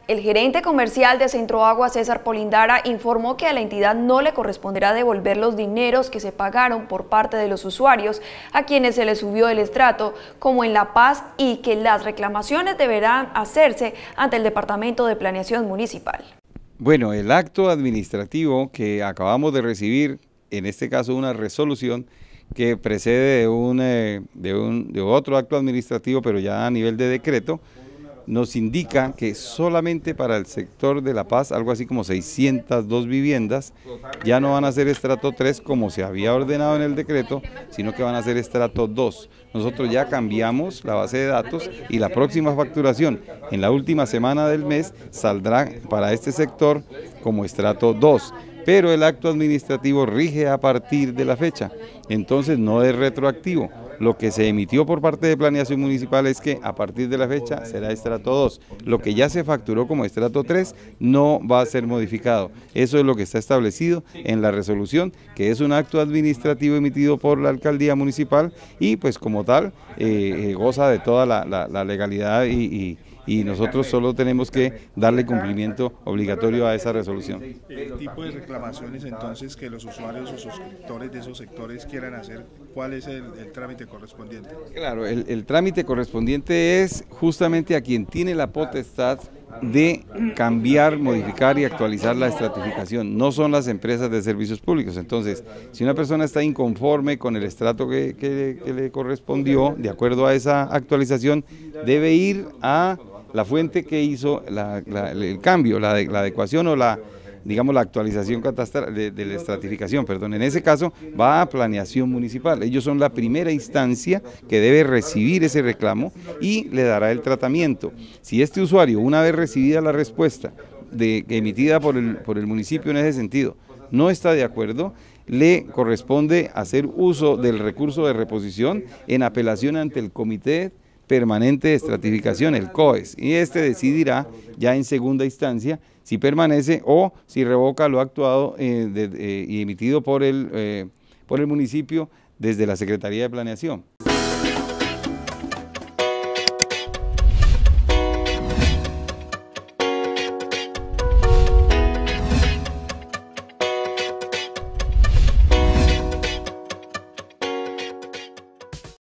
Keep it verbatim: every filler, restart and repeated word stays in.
El gerente comercial de Centroagua, César Polindara, informó que a la entidad no le corresponderá devolver los dineros que se pagaron por parte de los usuarios a quienes se les subió el estrato, como en La Paz, y que las reclamaciones deberán hacerse ante el Departamento de Planeación Municipal. Bueno, el acto administrativo que acabamos de recibir, en este caso una resolución que precede de, un, eh, de, un, de otro acto administrativo, pero ya a nivel de decreto, nos indica que solamente para el sector de La Paz, algo así como seiscientas dos viviendas, ya no van a ser estrato tres como se había ordenado en el decreto, sino que van a ser estrato dos. Nosotros ya cambiamos la base de datos y la próxima facturación en la última semana del mes saldrá para este sector como estrato dos. Pero el acto administrativo rige a partir de la fecha, entonces no es retroactivo. Lo que se emitió por parte de Planeación Municipal es que a partir de la fecha será estrato dos. Lo que ya se facturó como estrato tres no va a ser modificado. Eso es lo que está establecido en la resolución, que es un acto administrativo emitido por la Alcaldía Municipal y pues como tal eh, eh, goza de toda la, la, la legalidad y, y y nosotros solo tenemos que darle cumplimiento obligatorio a esa resolución. El tipo de reclamaciones entonces que los usuarios o suscriptores de esos sectores quieran hacer, ¿cuál es el, el trámite correspondiente? Claro, el, el trámite correspondiente es justamente a quien tiene la potestad de cambiar, modificar y actualizar la estratificación, no son las empresas de servicios públicos. Entonces, si una persona está inconforme con el estrato que, que, que le correspondió, de acuerdo a esa actualización, debe ir a la fuente que hizo la, la, el cambio, la, la adecuación o la, digamos, la actualización catastral de, de la estratificación, perdón. En ese caso va a Planeación Municipal. Ellos son la primera instancia que debe recibir ese reclamo y le dará el tratamiento. Si este usuario, una vez recibida la respuesta de, emitida por el, por el municipio en ese sentido, no está de acuerdo, le corresponde hacer uso del recurso de reposición en apelación ante el Comité Permanente de Estratificación, el C O E S, y este decidirá ya en segunda instancia si permanece o si revoca lo actuado eh, de, eh, y emitido por el, eh, por el municipio desde la Secretaría de Planeación.